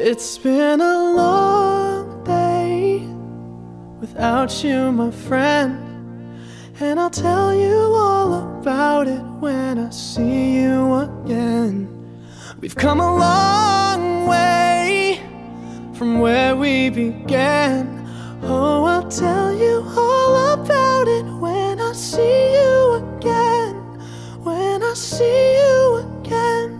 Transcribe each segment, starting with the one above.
It's been a long day without you, my friend, and I'll tell you all about it when I see you again. We've come a long way from where we began. Oh, I'll tell you all about it when I see you again. When I see you again.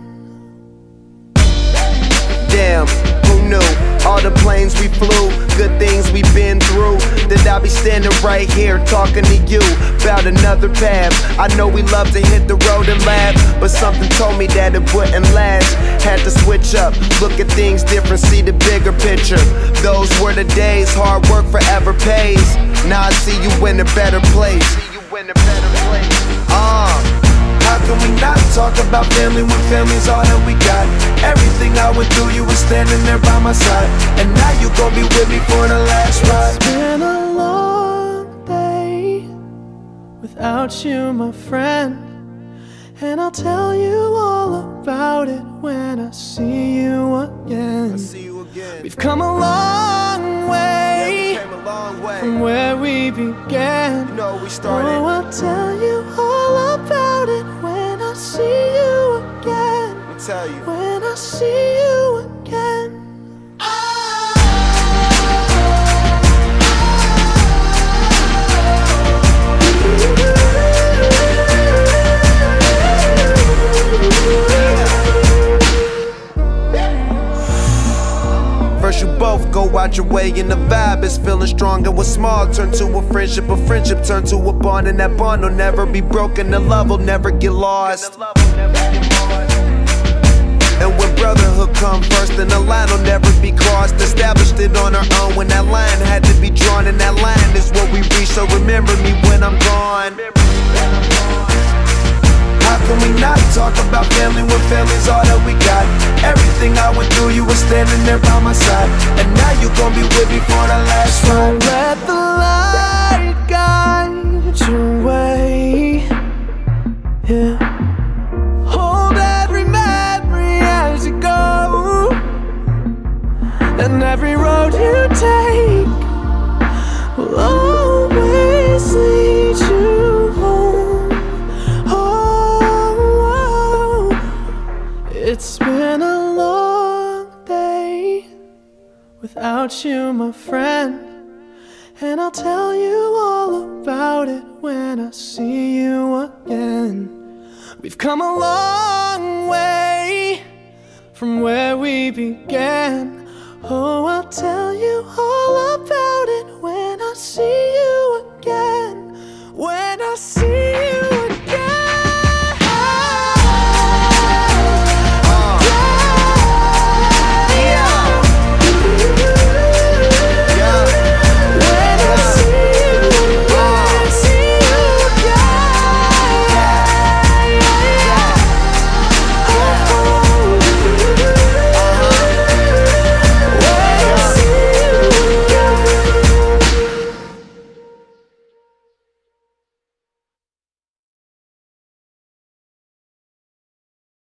Damn, who knew? All the planes we flew, good things we've been through, that I'll be standing right here talking to you about another path. I know we love to hit the road and laugh, but something told me that it wouldn't last. Had to switch up, look at things different, see the bigger picture. Those were the days, hard work forever pays. Now I see you in a better place. How can we not talk about family when family's all that we got? Everything I went through, you were standing there by my side, and now you gon' be with me for the last ride. It's been a long day without you, my friend, and I'll tell you all about it when I see you again. We've come a long way, from where we began. You know we started. Oh, I'll tell you all about it when I see you again. Tell you. When I see you again. First you both go out your way and the vibe is feeling strong, and what's small turn to a friendship turn to a bond, and that bond will never be broken, the love will never get lost. And when brotherhood come first, then the line will never be crossed. Established it on our own when that line had to be drawn, and that line is what we reach, so remember me when I'm gone. How can we not talk about family when family's all that we got? Everything I went through, you were standing there by my side, and now you gon' be with me for the last ride. So let the light guide your way, yeah. Hold every memory as you go, and every road you take will always lead you home. Oh, it's been a long day without you, my friend, and I'll tell you all about it when I see you again. We've come a long way from where we began. Oh, I'll tell